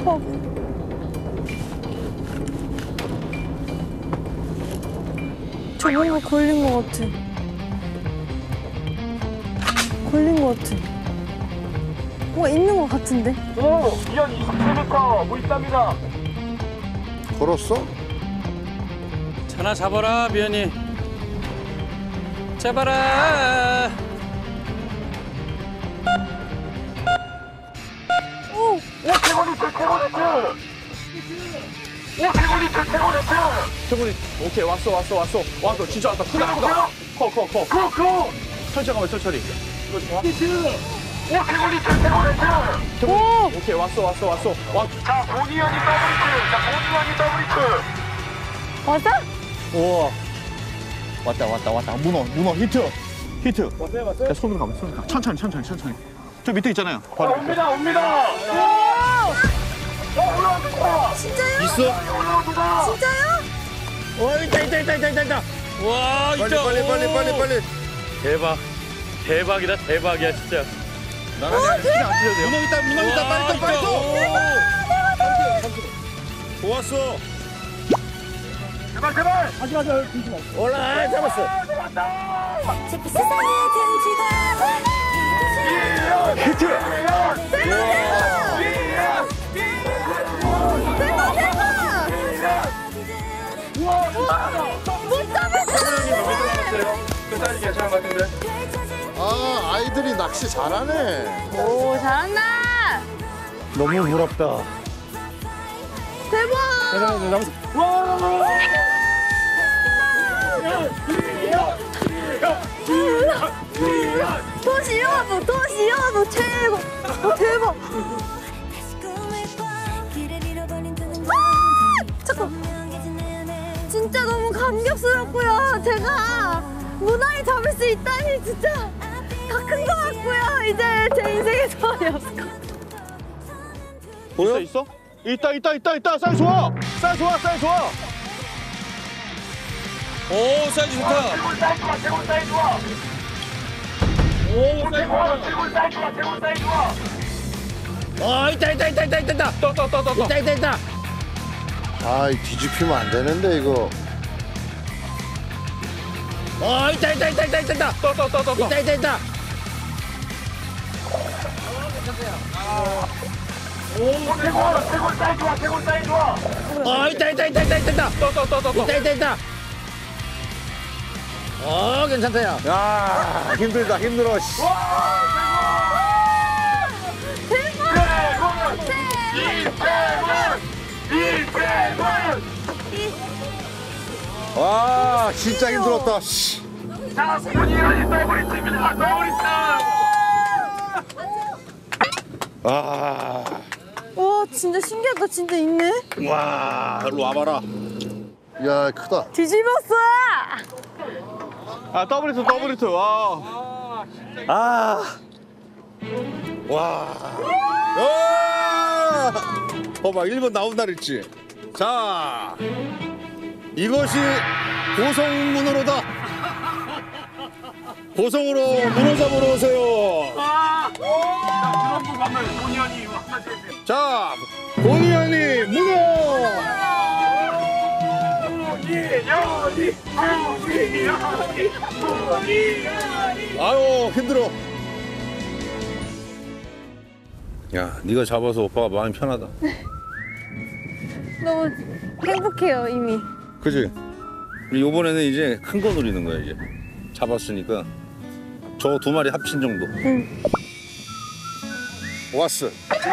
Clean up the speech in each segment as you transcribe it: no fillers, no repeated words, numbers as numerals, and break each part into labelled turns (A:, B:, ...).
A: 아파. 저 뭔가 걸린 것 같아. 걸린 것 같아. 뭐가 있는 것 같은데?
B: 오! 2연 27m 뭐 있답니다.
C: 걸었어?
D: 하나 잡아라, 미연이. 잡아라.
A: 오!
B: 500리터 최고리트! 500리터 최고리트!
E: 태군이 오케이 왔어 진짜 왔다 크다 커
B: 고!
E: 천천히 가면 천천히
B: 이거 좀 와. 500리터 최고리트!
E: 태군이 오케이 왔어
B: 자, 본의원이 더블리트!
A: 왔어?
E: 우와 왔다 문어 히트
B: 왔어요?
E: 야, 손으로 가면 천천히 저 밑에 있잖아요 바로
B: 옵니다!
A: 올라옵니다. 진짜요?
E: 있어?
B: 올라옵니다!
A: 진짜요?
E: 있다
D: 와,
C: 빨리
D: 있다.
C: 빨리
D: 대박이야, 진짜.
E: 나는 신경 안 쓰셔도 돼요 문어 있다 빨리 또 좋았어
B: 제발!
E: 올라 잡았어
A: 세상의 등지가
E: 히트
A: 못 잡았어!
B: 끝까지 괜찮은 것 같은데?
C: 아 아이들이 낚시 잘하네.
A: 오, 잘한다!
E: 너무 부럽다
A: 대박! 도시여보 최고! 대박! 잠깐! 진짜 너무 감격스럽고요. 제가 무나이 잡을 수 있다니 진짜 다 큰 것 같고요. 이제 제 인생의 소원이었을 것 같아요.
E: 보여? 있어? 있다 사이즈 좋아
D: 오, 사이즈 좋다.
B: 최고 사이즈 좋아!
D: 오, 사이즈 좋다.
B: 최고 사이즈 좋아!
E: 있다
C: 아 뒤집히면 안 되는데 이거.
E: 있다
B: 최고 사이즈 좋아!
E: 있다 괜찮다야 야 힘들어 씨. 와 진짜 힘들었다 씨.
B: 자, 본의원이 더블리트입니다! 더블리트!
A: 와, 진짜 신기하다. 진짜 있네.
E: 와 일로 와봐라
C: 야 크다.
A: 뒤집었어!
E: 더블히트 봐봐 1번 나온다 그랬지 자 이것이 고성문어로다 고성으로 문어 잡으러 오세요
B: 드럼부 가면 본의원이
E: 자 본의원이 문어 아유 힘들어 야 네가 잡아서 오빠가 마음이 편하다
A: 너무 행복해요, 이미.
E: 그지? 요번에는 이제 큰 거 노리는 거야 이제 잡았으니까 저거 2마리 합친 정도
A: 응.
E: 왔어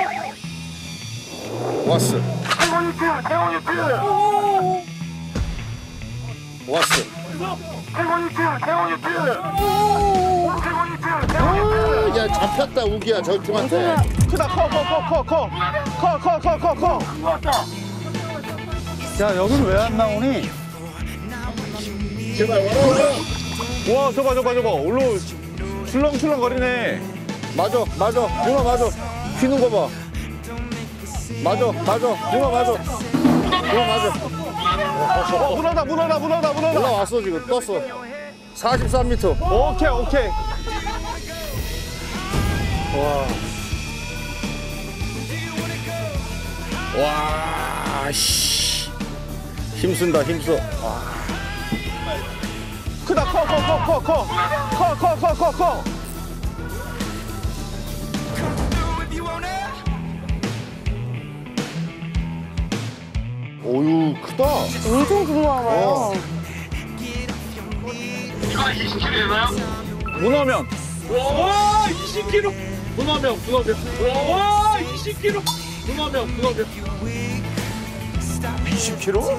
C: 야 잡혔다 우기야 저 팀한테.
E: 크다 커 야 여기는 왜 안 나오니? 제발 와 저거 올로 출렁출렁 거리네 맞아 문어 맞아 휘는 거봐 맞아 문어 맞아 올라왔어 지금 떴어 43m 오케이 와 와, 씨. 힘쓴다, 힘써.
B: 크다, 커.
C: 오유, 크다.
A: 엄청 궁금하봐요.
C: 어.
B: 이거 20kg 되나요?
E: 문어면.
B: 와, 20kg. 문어명. 와, 20kg. 문어명.
C: 20kg?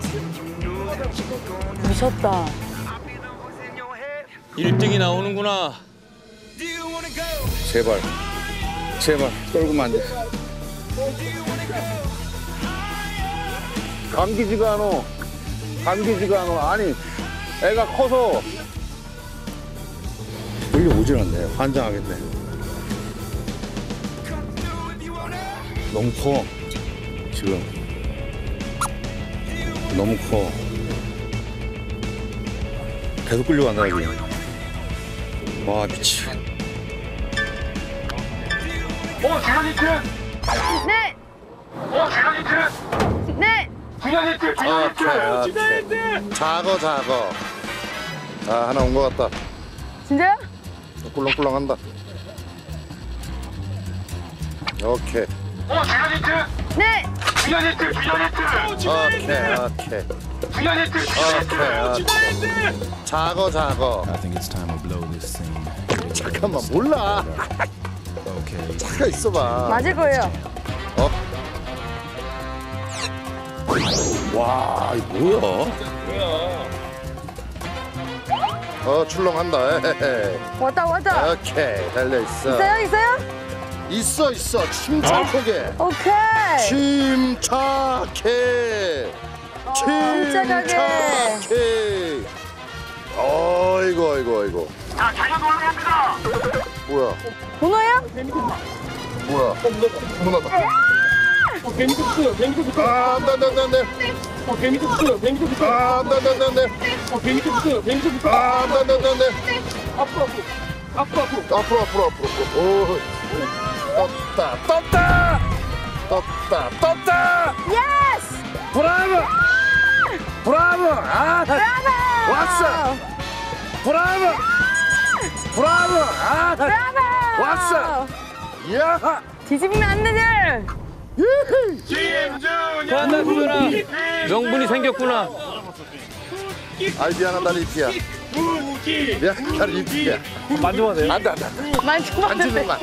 A: 미쳤다.
D: 1등이 나오는구나.
E: 제발. 떨구면 안 돼. 감기지가 않아. 아니, 애가 커서. 끌려오질 않네. 환장하겠네. 너무 커. 지금. 너무 커. 계속 끌려간다, 여기. 와, 미치.
B: 주현이트.
A: 네.
B: 주현이트.
A: 네.
B: 주현이트.
C: 오케이. 작어. 아, 하나 온 것 같다.
A: 진짜요?
C: 꿀렁꿀렁한다. 오케이.
B: 주현이트.
A: 네.
B: 주현이트.
C: 오케이.
B: 주현이트.
C: 작어.
F: I think it's time to blow this scene.
C: 잠깐만, 몰라.
F: Okay.
C: 잠깐 있어봐.
A: 맞을 거예요.
E: 와, 이거 뭐야?
C: 출렁한다. 에헤헤.
A: 왔다.
C: 오케이, 달려있어.
A: 있어요?
C: 있어. 침착하게.
A: 오케이.
C: 침착해. 어이구.
B: 자, 자연 올라갑니다.
C: 뭐야?
A: 문어야?
C: 문어다.
B: 뱀이국수.
C: 아, 안 돼.
B: 뱀이국수.
C: 아, 안 돼.
B: 뱀이국수.
C: 아, 안 돼.
B: 앞으로.
C: 앞으로. 오. 떴다.
A: 예스!
C: 브라보. 아,
A: 브라보!
C: 왔어. 브라보. 아,
A: 브라보!
C: 왔어. 야.
A: 뒤집으면 안 되지!
D: 반갑구나. 명분이 생겼구나.
C: 아이, 미안하다, 리피야.
D: 만져봐도 돼요?
C: 안 돼.
A: 만져봐.
C: 만지는 거.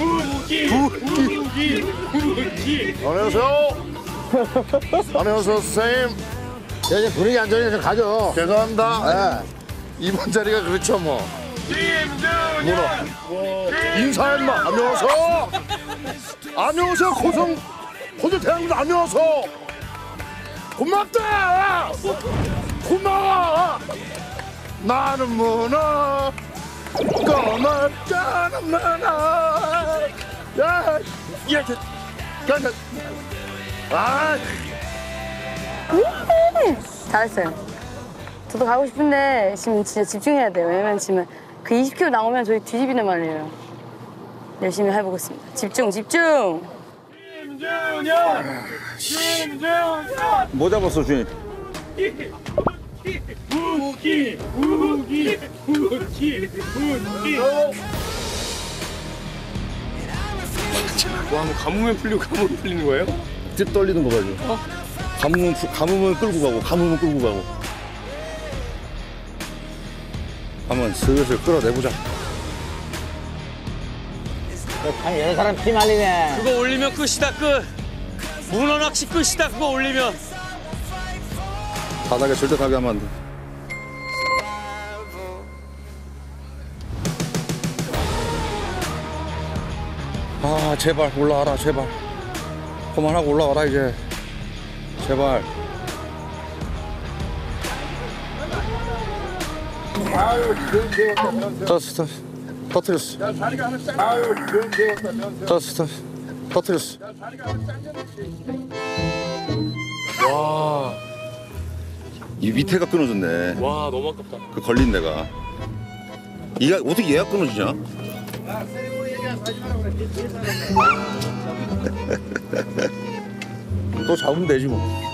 C: 안녕하세요, 선생님. 이제 분위기 안정해서 좀 가죠. 죄송합니다. 이번 자리가 그렇죠, 뭐. 문어. 인사해, 인마. 안녕하세요, 고성 대한민국 안녕하세요. 고맙다. 고마워. 나는 문어. 고맙다는 문어. 아,
A: 잘했어요. 저도 가고 싶은데 지금 진짜 집중해야 돼요. 왜냐면 지금 그 20kg 나오면 저희 뒤집이는 말이에요. 열심히 해보겠습니다. 집중!
E: 뭐 잡았어, 주인?
D: 와, 뭐 가뭄에 풀리는 거예요?
E: 뜻 떨리는 거 봐요. 가뭄은 끌고 가고. 한번 슬슬 끌어내보자.
G: 여러 사람 피 말리네.
D: 그거 올리면 끝이다, 끝. 문어 낚시 끝이다, 그거 올리면.
E: 바닥에 절대 가게 하면 안 돼. 아, 제발 올라와라, 제발. 그만하고 올라와라, 이제. 제발. 터뜨렸어. 터뜨렸어.
D: 와,
E: 이 밑에가 끊어졌네.
D: 와, 너무 아깝다.
E: 그 걸린 데가. 어떻게 얘가 끊어지냐? 또 잡으면 되지 뭐.